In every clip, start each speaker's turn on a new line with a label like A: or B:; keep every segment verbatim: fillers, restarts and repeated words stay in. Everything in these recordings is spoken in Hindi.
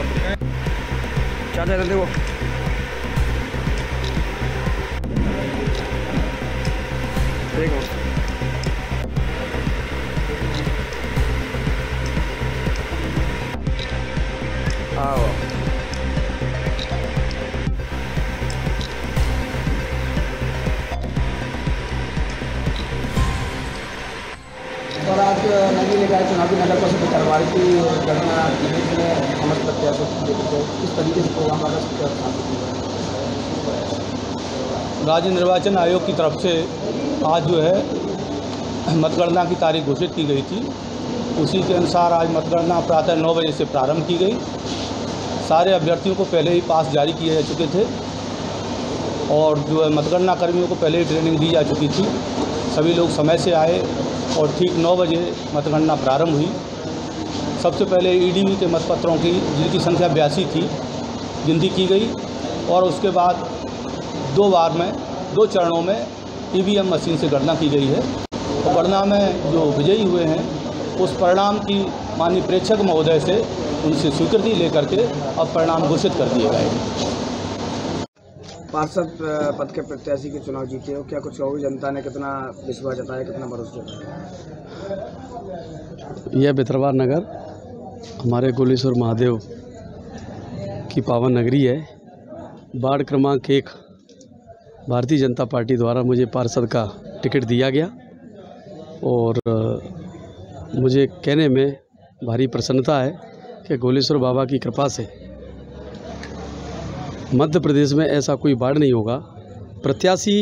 A: चाचा इधर देखो, देखो आओ। और आज नदी निकाय चुनावी नगर परिषद करवाई की गणना में समस्त प्रत्याशियों को किस तरीके से प्रोग्राम लगा सकते हैं?
B: राज्य निर्वाचन आयोग की तरफ से आज जो है मतगणना की तारीख घोषित की गई थी। उसी के अनुसार आज मतगणना प्रातः नौ बजे से प्रारंभ की गई। सारे अभ्यर्थियों को पहले ही पास जारी किए जा चुके थे और जो है मतगणना कर्मियों को पहले ही ट्रेनिंग दी जा चुकी थी। सभी लोग समय से आए और ठीक नौ बजे मतगणना प्रारंभ हुई। सबसे पहले ईडीवी के मतपत्रों की, जिनकी संख्या बयासी थी, गिनती की गई और उसके बाद दो बार में दो चरणों में ईवीएम मशीन से गणना की गई है। तो गणना में जो विजयी हुए हैं उस परिणाम की माननीय प्रेक्षक महोदय से उनसे स्वीकृति लेकर के अब परिणाम घोषित कर दिए गए।
A: पार्षद पद के प्रत्याशी के चुनाव जीते हो, क्या कुछ और जनता ने कितना विश्वास जताया, कितना भरोसा जताया?
C: यह भितरवार नगर हमारे गोलेश्वर महादेव की पावन नगरी है। वार्ड क्रमांक एक भारतीय जनता पार्टी द्वारा मुझे पार्षद का टिकट दिया गया और मुझे कहने में भारी प्रसन्नता है कि गोलेश्वर बाबा की कृपा से मध्य प्रदेश में ऐसा कोई वार्ड नहीं होगा। प्रत्याशी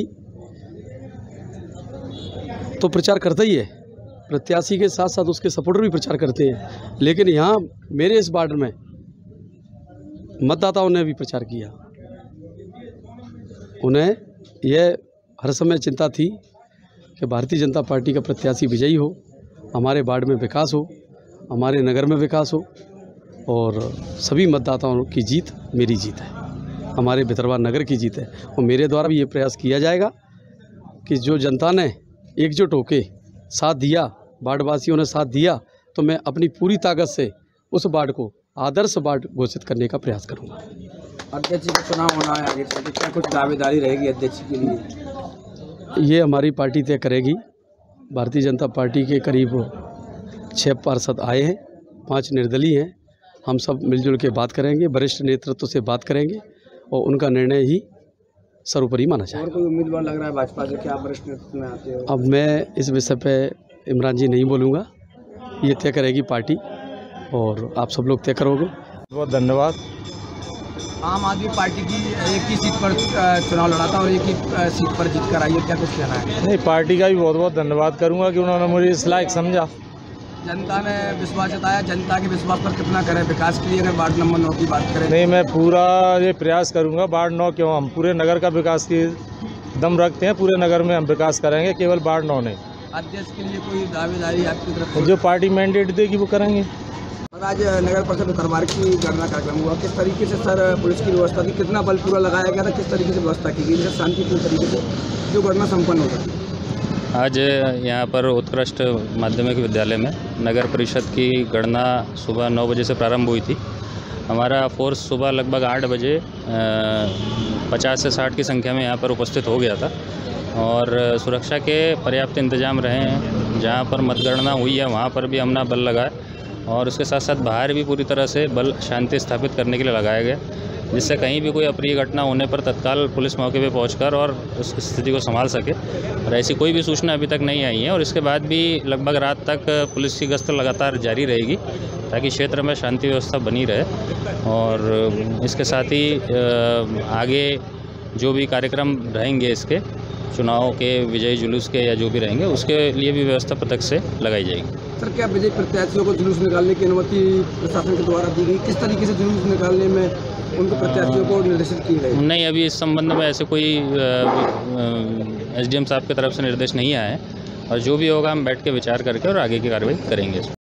C: तो प्रचार करता ही है, प्रत्याशी के साथ साथ उसके सपोर्टर भी प्रचार करते हैं, लेकिन यहाँ मेरे इस वार्ड में मतदाताओं ने भी प्रचार किया। उन्हें यह हर समय चिंता थी कि भारतीय जनता पार्टी का प्रत्याशी विजयी हो, हमारे वार्ड में विकास हो, हमारे नगर में विकास हो और सभी मतदाताओं की जीत मेरी जीत है, हमारे भितरवार नगर की जीत है। और मेरे द्वारा भी ये प्रयास किया जाएगा कि जो जनता ने एकजुट होकर साथ दिया, वार्डवासियों ने साथ दिया, तो मैं अपनी पूरी ताकत से उस वार्ड को आदर्श वार्ड घोषित करने का प्रयास करूंगा।
A: अध्यक्ष का चुनाव होना है आगे से, क्या कुछ दावेदारी रहेगी अध्यक्ष के लिए?
C: ये हमारी पार्टी तय करेगी। भारतीय जनता पार्टी के करीब छः पार्षद आए हैं, पाँच निर्दलीय हैं। हम सब मिलजुल के बात करेंगे, वरिष्ठ नेतृत्व से बात करेंगे और उनका निर्णय ही सर्वोपरि माना जाएगा।
A: और कोई उम्मीदवार लग रहा है भाजपा से, क्या आप वरिष्ठ नेतृत्व में आते हो?
C: अब मैं इस विषय पे इमरान जी नहीं बोलूँगा, ये तय करेगी पार्टी और आप सब लोग तय करोगे।
D: बहुत धन्यवाद।
A: आम आदमी पार्टी की एक ही सीट पर चुनाव लड़ा था और एक ही सीट पर जीत कर आई है, क्या कुछ कहना है?
D: नहीं, पार्टी का भी बहुत बहुत धन्यवाद करूंगा कि उन्होंने मुझे इस लायक समझा।
A: जनता ने विश्वास जताया, जनता के विश्वास पर कितना करें विकास के लिए? अगर वार्ड नंबर नौ की बात करें।
D: नहीं, मैं पूरा ये प्रयास करूंगा। वार्ड नौ क्यों, हम पूरे नगर का विकास की दम रखते हैं, पूरे नगर में हम विकास करेंगे, केवल वार्ड नौ नहीं।
A: अध्यक्ष के लिए कोई दावेदारी आपकी तरफ से?
D: जो पार्टी मैंडेट देगी वो करेंगे।
A: और आज नगर परिषद करवार की गणना कार्यक्रम हुआ, किस तरीके से सर पुलिस की व्यवस्था थी, कितना बल पूरा लगाया गया था, किस तरीके से व्यवस्था की गई शांतिपूर्ण तरीके से जो गणना संपन्न हो सकी?
E: आज यहाँ पर उत्कृष्ट माध्यमिक विद्यालय में नगर परिषद की गणना सुबह नौ बजे से प्रारंभ हुई थी। हमारा फोर्स सुबह लगभग आठ बजे पचास से साठ की संख्या में यहाँ पर उपस्थित हो गया था और सुरक्षा के पर्याप्त इंतजाम रहे हैं। जहाँ पर मतगणना हुई है वहाँ पर भी हमने बल लगाया और उसके साथ साथ बाहर भी पूरी तरह से बल शांति स्थापित करने के लिए लगाया गया, जिससे कहीं भी कोई अप्रिय घटना होने पर तत्काल पुलिस मौके पे पहुंचकर और उस स्थिति को संभाल सके। और ऐसी कोई भी सूचना अभी तक नहीं आई है और इसके बाद भी लगभग रात तक पुलिस की गश्त लगातार जारी रहेगी ताकि क्षेत्र में शांति व्यवस्था बनी रहे। और इसके साथ ही आगे जो भी कार्यक्रम रहेंगे इसके चुनाव के विजयी जुलूस के या जो भी रहेंगे उसके लिए भी व्यवस्था पृथक से लगाई जाएगी।
A: सर, क्या विजयी प्रत्याशियों को जुलूस निकालने की अनुमति प्रशासन के द्वारा दी गई? किस तरीके से जुलूस निकालने में उनको प्रत्याशियों को निर्देशित की गई?
E: नहीं, अभी इस संबंध में ऐसे कोई एसडीएम साहब की तरफ से निर्देश नहीं आए हैं और जो भी होगा हम बैठ के विचार करके और आगे की कार्रवाई करेंगे।